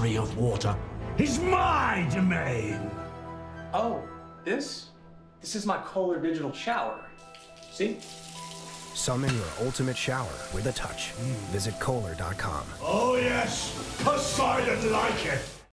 mastery of water is my domain. Oh, this? This is my Kohler digital shower. See? Summon your ultimate shower with a touch. Visit Kohler.com. Oh yes, Poseidon like it.